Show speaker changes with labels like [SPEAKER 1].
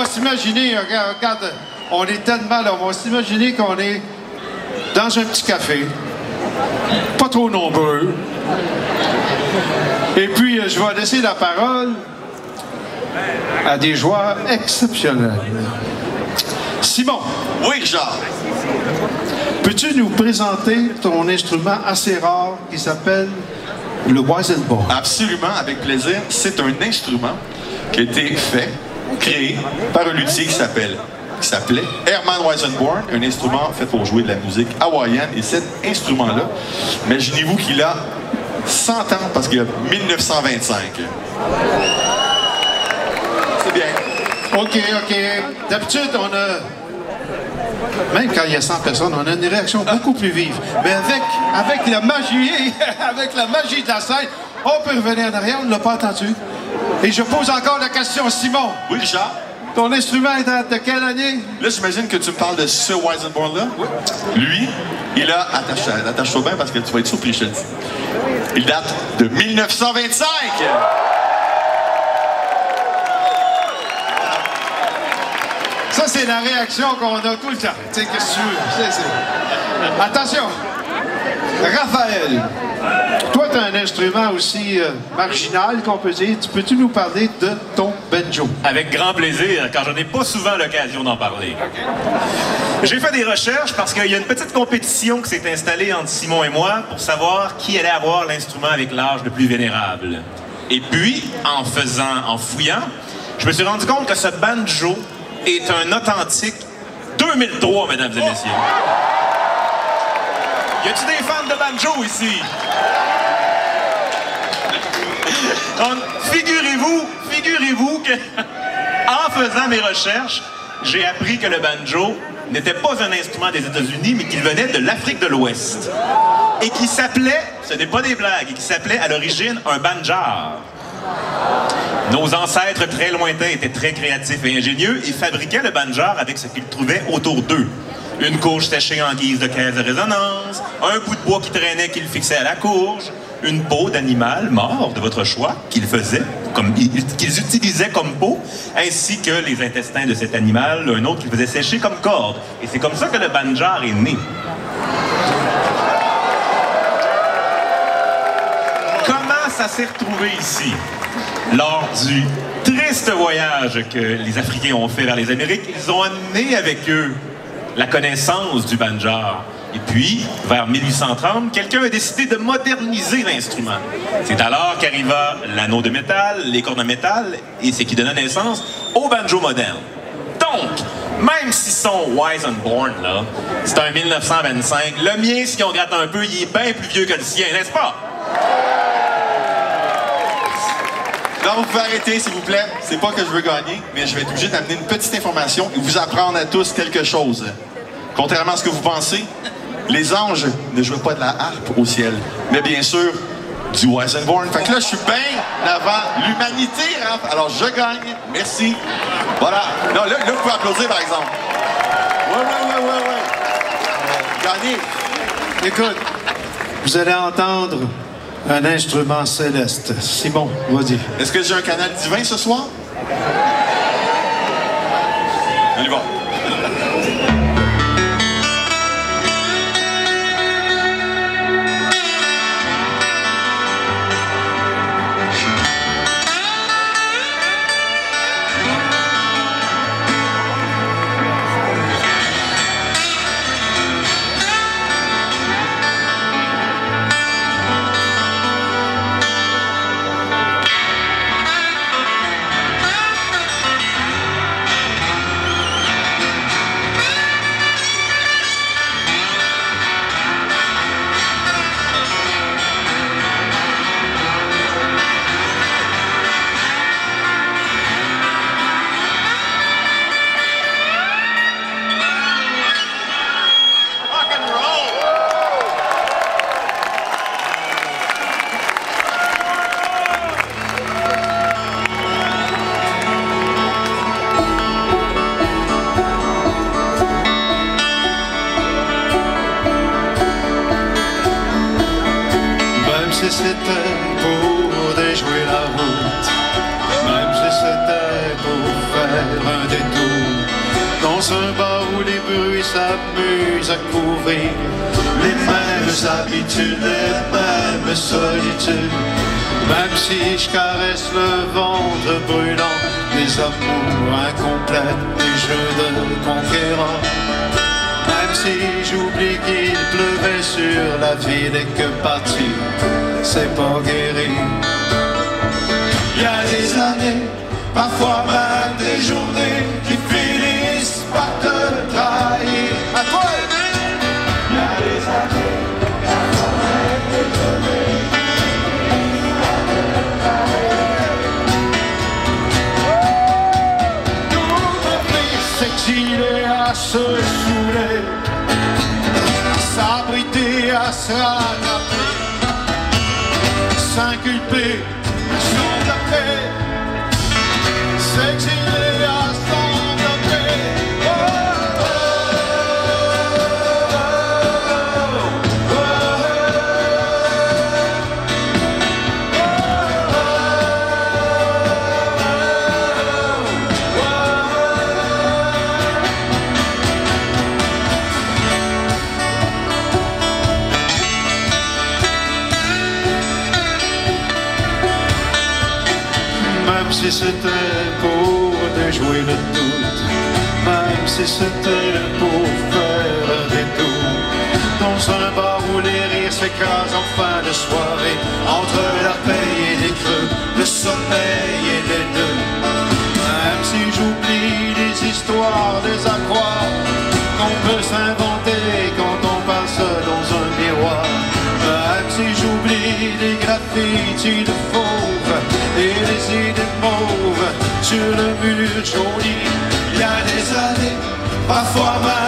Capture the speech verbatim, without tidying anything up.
[SPEAKER 1] s'imaginer, regarde, regarde, on est tellement là, on va s'imaginer qu'on est dans un petit café, pas trop nombreux. Et puis, je vais laisser la parole à des joueurs exceptionnels. Simon.
[SPEAKER 2] Oui, Richard.
[SPEAKER 1] Peux-tu nous présenter ton instrument assez rare qui s'appelle le Weissenborn?
[SPEAKER 2] Absolument, avec plaisir. C'est un instrument qui a été fait, créé par un luthier qui s'appelle qui s'appelait Herman Weissenborn, un instrument fait pour jouer de la musique hawaïenne. Et cet instrument-là, imaginez-vous qu'il a cent ans parce qu'il a mille neuf cent vingt-cinq. C'est bien.
[SPEAKER 1] OK, OK. D'habitude, on a... Même quand il y a cent personnes, on a une réaction beaucoup plus vive. Mais avec, avec la magie, avec la magie de la scène, on peut revenir en arrière, on ne l'a pas entendu. Et je pose encore la question, Simon.
[SPEAKER 2] Oui, Richard?
[SPEAKER 1] Ton instrument est de quelle année?
[SPEAKER 2] Là, j'imagine que tu me parles de ce Weissenborn-là. Oui. Lui, il a... Attache-toi attache bien parce que tu vas être surpris, je te dis. Il date de mille neuf cent vingt-cinq!
[SPEAKER 1] Ça, c'est la réaction qu'on a tout le temps. Tu sais, qu'est-ce que tu veux? C'est, c'est... Attention! Raphaël, toi, tu as un instrument aussi euh, marginal, qu'on peut dire. Peux-tu nous parler de ton banjo?
[SPEAKER 3] Avec grand plaisir, car je n'ai pas souvent l'occasion d'en parler. Okay. J'ai fait des recherches parce qu'il y a une petite compétition qui s'est installée entre Simon et moi pour savoir qui allait avoir l'instrument avec l'âge le plus vénérable. Et puis, en faisant, en fouillant, je me suis rendu compte que ce banjo est un authentique deux mille trois, mesdames et messieurs. Y a-tu des fans de banjo ici? Donc, figurez-vous, figurez-vous que, en faisant mes recherches, j'ai appris que le banjo n'était pas un instrument des États-Unis, mais qu'il venait de l'Afrique de l'Ouest. Et qui s'appelait, ce n'est pas des blagues, et qui s'appelait à l'origine un banjar. Nos ancêtres très lointains étaient très créatifs et ingénieux et fabriquaient le banjar avec ce qu'ils trouvaient autour d'eux. Une courge séchée en guise de caisse de résonance, un bout de bois qui traînait qu'ils fixaient à la courge, une peau d'animal mort de votre choix qu'ils faisaient, comme, qu'ils utilisaient comme peau, ainsi que les intestins de cet animal, un autre qu'ils faisaient sécher comme corde. Et c'est comme ça que le banjar est né. Comment ça s'est retrouvé ici? Lors du triste voyage que les Africains ont fait vers les Amériques, ils ont amené avec eux la connaissance du banjar. Et puis, vers mille huit cent trente, quelqu'un a décidé de moderniser l'instrument. C'est alors qu'arriva l'anneau de métal, les cordes de métal, et c'est qui donna naissance au banjo moderne. Donc, même si son Weissenborn, là, c'est un mille neuf cent vingt-cinq, le mien, si on gratte un peu, il est bien plus vieux que le sien, n'est-ce pas?
[SPEAKER 2] Non, vous pouvez arrêter, s'il vous plaît. C'est pas que je veux gagner, mais je vais être obligé d'amener une petite information et vous apprendre à tous quelque chose. Contrairement à ce que vous pensez, les anges ne jouaient pas de la harpe au ciel, mais bien sûr, du Weissenborn. Fait que là, je suis bien avant l'humanité, hein? Alors, je gagne. Merci. Voilà. Non, là, là, vous pouvez applaudir, par exemple. Ouais, ouais, ouais, ouais, ouais. Gagné.
[SPEAKER 1] Écoute, vous allez entendre un instrument céleste. Simon, vas-y.
[SPEAKER 2] Est-ce que j'ai un canal divin ce soir? On y va.
[SPEAKER 1] si c'était pour déjouer la route, même si c'était pour faire un détour. Dans un bar où les bruits s'amusent à couvrir les mêmes habitudes, les mêmes solitudes. Même si je caresse le ventre brûlant des amours incomplets, des jeux de conquérants. Même si j'oublie qu'il pleuvait sur la ville et que partir, c'est pas guéri. Il y a des années, parfois même des journées qui finissent par te trahir. À toi! Il y a des années, parfois même des journées qui finissent par te trahir. Tout le pays s'exiler à se saouler, à s'abriter, à se rattraper, s'inculper, s'engager. S'exiler à s'envelopper. Oh, oh, oh, même si c'était pour déjouer le doute, même si c'était pour faire des tours, dans un bar où les rires s'écrasent en fin de soirée, entre la paix et les creux, le sommeil et les nœuds. Même si j'oublie les histoires, des accroires qu'on peut s'inventer quand on passe dans un miroir. Même si j'oublie les graffitis de fauve et les idées mauves sur le mur jauni. Il y a des années, parfois même